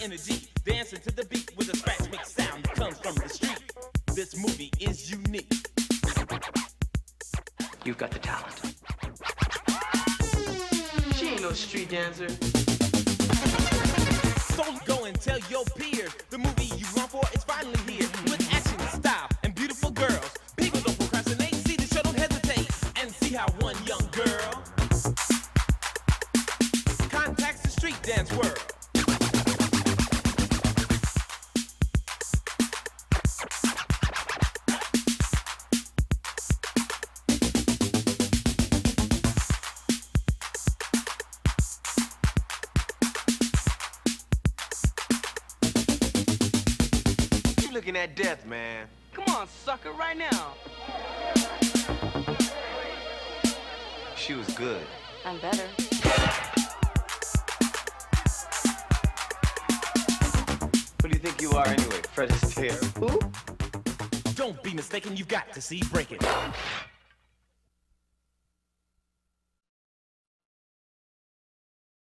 energy, dancing to the beat with a scratch mix sound that comes from the street. This movie is unique. You've got the talent. She ain't no street dancer. So go and tell your peers the movie you long for is finally here. With action, style, and beautiful girls. People don't procrastinate, see the show, don't hesitate. And see how one young girl contacts the street dance world. Looking at death, man. Come on, sucker, right now. She was good. I'm better. Who do you think you are anyway, Fred Astaire? Who? Don't be mistaken, you've got to see Breakin.